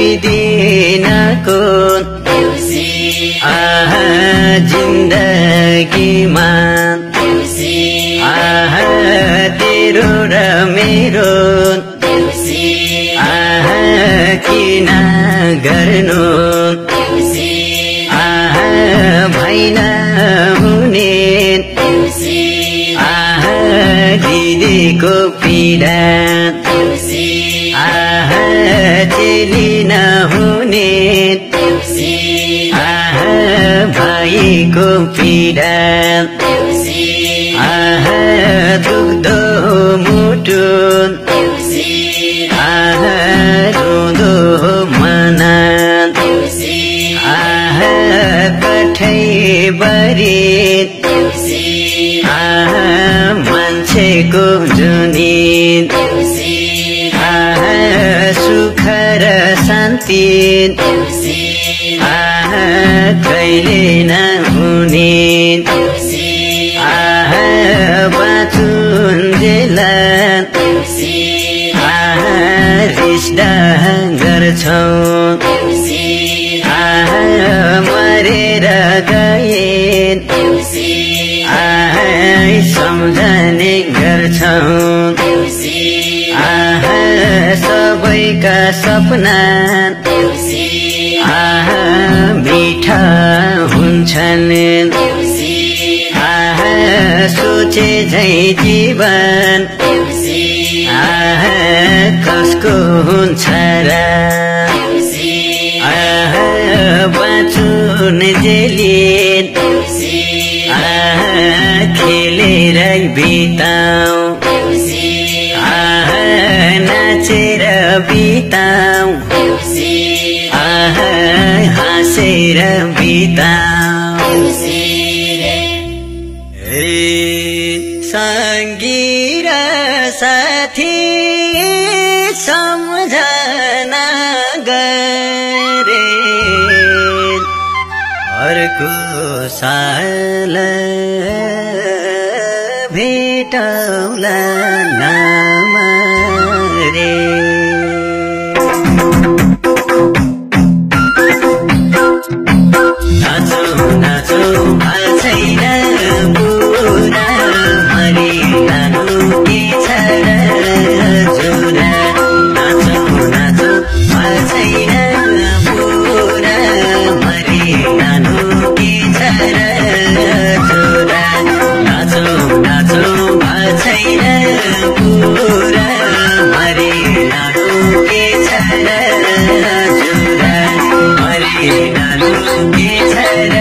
दिनको जिन्दगीमा तेरो र मेरो किन गर्नु भैन हुने दिदीको पीडा चेली नहुने भाइको पीडा दुख्दो मुटु रुँदो मन कठैबरी मान्छेको जुनी सुख र शान्ति कहिले नहुने बाँचुन्जेल रिस्दा गर्छौं मरेर गए सम्झने गर्छौं सबैका सपना मिठा हुन्छन् सोचे झै जीवन कसको हुन्छ र बाँचुन जेली खेलेर बिताऊ नाचेर बिताऊ हाँसेर बिताऊ सँगी र साथी सम्झना गरे अर्को साल भेटौला नमरे नाचौ नाचौ छैन पुरा मरि जानु के छ र जुरा नाचौ नाचौ छैन पुरा मरि जानु के छ र जुरा नाचौ नाचौ छैन पुरा मरि जानु के छ र जुरा मरि जानु के छ र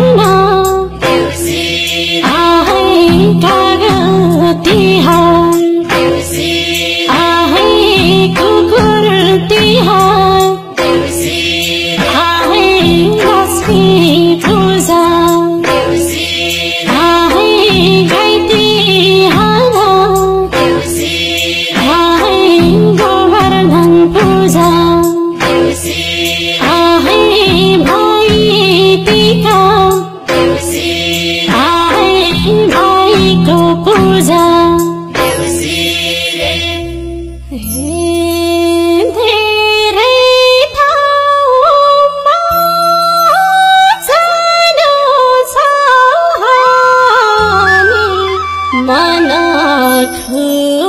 Tiha हो